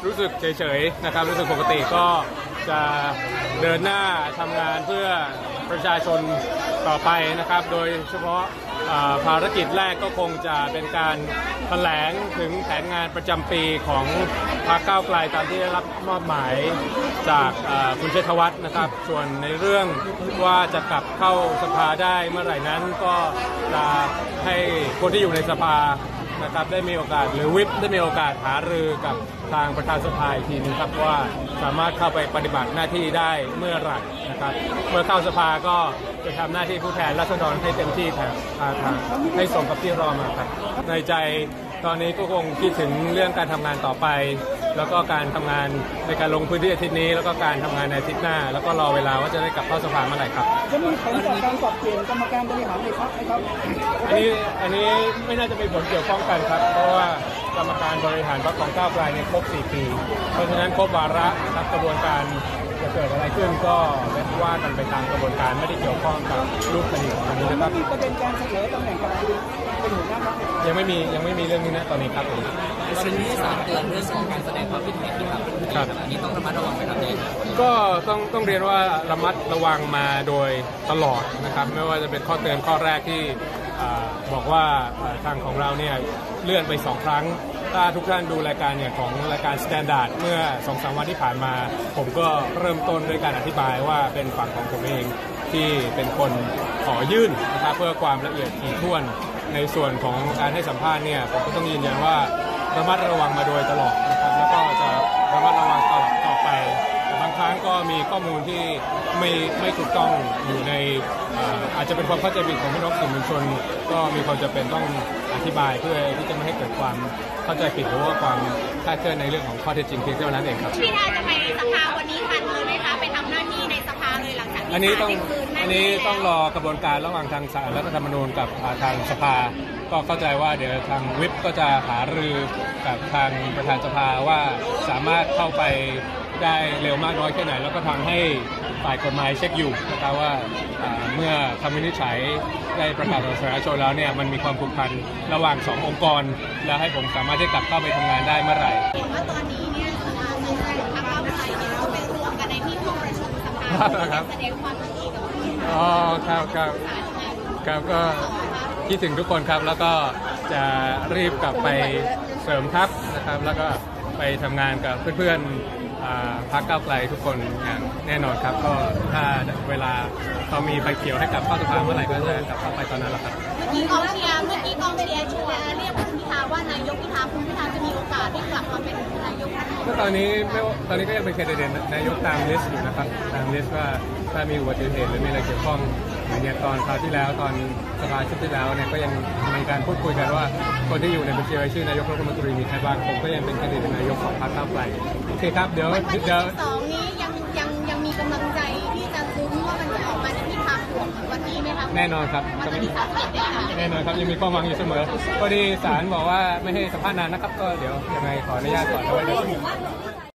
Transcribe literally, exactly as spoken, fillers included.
รู้สึกเฉยๆนะครับรู้สึกปกติก็จะเดินหน้าทำงานเพื่อประชาชนต่อไปนะครับโดยเฉพาะภารกิจแรกก็คงจะเป็นการแถลงถึงแผนงานประจำปีของพรรคก้าวไกลตามที่ได้รับมอบหมายจากคุณชัยธวัฒน์นะครับส่วนในเรื่องว่าจะกลับเข้าสภาได้เมื่อไหร่นั้นก็จะให้คนที่อยู่ในสภานะครับได้มีโอกาสหรือวิปได้มีโอกาสหารือกับทางประธานสภาอีกทีนึงครับว่าสามารถเข้าไปปฏิบัติหน้าที่ได้เมื่อไหร่นะครับเมื่อเข้าสภาก็จะทำหน้าที่ผู้แทนราษฎรให้เต็มที่ครับให้สมกับที่รอมาครับในใจตอนนี้ก็คงคิดถึงเรื่องการทำงานต่อไปแล้วก็การทำงานในการลงพื้นที่อาทิตย์นี้แล้วก็การทำงานในอาทิตย์หน้าแล้วก็รอเวลาว่าจะได้กลับเข้าสภาเมื่อไหร่ครับจะมีผลจากการปรับเปลี่ยนกรรมการบริหารในพรรคไหมครับอันนี้อันนี้ไม่น่าจะมีผลเกี่ยวข้องกันครับเพราะว่ากรรมการบริหารพรรคของก้าวไกลเนี่ยครบสี่ปีเพราะฉะนั้นครบวาระครับกระบวนการจะเกิดอะไรขึ้นก็ว่ากันไปตามกระบวนการไม่ได้เกี่ยวข้องกับรูปคดีของนี้นะครับมีประเด็นการเสนอตำแหน่งกับคุณเป็นหัวหน้าพรรคยังไม่มียังไม่มีเรื่องนี้นะตอนนี้ครับผมวันนี้ศาลเตือนเรื่องของการแสดงความคิดเห็นที่ทำเป็นครับอันนี้ต้องระมัดระวังไปทำเองก็ต้องต้องเรียนว่าระมัดระวังมาโดยตลอดนะครับไม่ว่าจะเป็นข้อเตือนข้อแรกที่บอกว่าทางของเราเนี่ยเลื่อนไปสองครั้งถ้าทุกท่านดูรายการเนี่ยของรายการสแตนดาร์ดเมื่อ สองสาม วันที่ผ่านมาผมก็เริ่มต้นด้วยการอธิบายว่าเป็นฝั่งของผมเองที่เป็นคนขอยื่นนะครับเพื่อความละเอียดถี่ถ้วนในส่วนของการให้สัมภาษณ์เนี่ยผมก็ต้องยืนยันว่าระมัดระวังมาโดยตลอดนะครับแล้วก็จะระมัดระวังต่อต่อไปแต่บางครั้งก็มีข้อมูลที่ไม่ไม่ถูกต้องอยู่ในอาจจะเป็นความเข้าใจผิดของพี่น้องสื่อมวลชนก็มีความจำเป็นต้องอธิบายเพื่อที่จะไม่ให้เกิดความเข้าใจผิดหรือว่าความคลาดเคลื่อนในเรื่องของข้อเท็จจริงเพียงเท่านั้นเองครับพี่ทาจะไปสภาวันนี้ทันเลยไหมคะไปทำหน้าที่ในสภาเลยหลังจากที่อันนี้ต้องอันนี้ต้องรอกระบวนการระหว่างทางศาลรัฐธรรมนูญกับทางสภาก็เข้าใจว่าเดี๋ยวทางวิปก็จะหารือกับทางประธานสภาว่าสามารถเข้าไปได้เร็วมากน้อยแค่ไหนแล้วก็ทำให้ฝ่ายกฎหมายเช็คอยู่นะครับว่าเมื่อคำวินิจฉัยได้ประกาศต่อสาธารณชนแล้วเนี่ยมันมีความผูกพันระหว่างสององค์กรแล้วให้ผมสามารถที่กลับเข้าไปทำงานได้เมื่อไหร่เห็นว่าตอนนี้เนี่ยสภาในใจของพรรคก้าวไกลเนี่ยเขาไปรวมกันในที่ห้องประชุมสภาแสดงความยินดีกับพี่อ๋อครับครับครับก็คิดถึงทุกคนครับแล้วก็จะรีบกลับไปเสริมทัพนะครับแล้วก็ไปทำงานกับเพื่อนๆพรรคก้าวไกลทุกคนอย่างแน่นอนครับก็ถ้าเวลาเขามีไฟเขียวให้กลับเข้าสภาเมื่อไหร่ก็จะกลับเข้าไปตอนนั้นแหละครับเมื่อกี้กองเชียร์เมื่อกี้กองเชียร์ชัวร์เรียกคุณพิธาว่านายกพิธาคุณพิธาจะมีโอกาสได้กลับมาเป็นนายกก็ตอนนี้ไม่ตอนนี้ก็ยังเป็นแคนดิเดตนายกตามลิสต์อยู่นะครับตามลิสต์ว่าถ้ามีอุบัติเหตุหรือมีอะไรเกี่ยวข้องอย่างเนี้ยตอนคราวที่แล้วตอนสภาชุดที่แล้วเนี่ยก็ยังมีการพูดคุยกันว่าคนที่อยู่ในบัญชีรายชื่อนายกรัฐมนตรีมีใครบ้างผมก็ยังเป็นแคนดิเดตนายกของพรรคก้าวไกลโอเคครับเดี๋ยวเดี๋ยวสองนี้ยังยังยังมีกำลังใจที่จะลุ้นว่ามันจะออกมาในทิศทางบวกเหมือนวันนี้ไหมครับแน่นอนครับแน่นอนครับยังมีความหวังอยู่เสมอพอดีศาลบอกว่าไม่ให้สัมภาษณ์นานนะครับก็เดี๋ยวยังไงขออนุญาตก่อนเอาไว้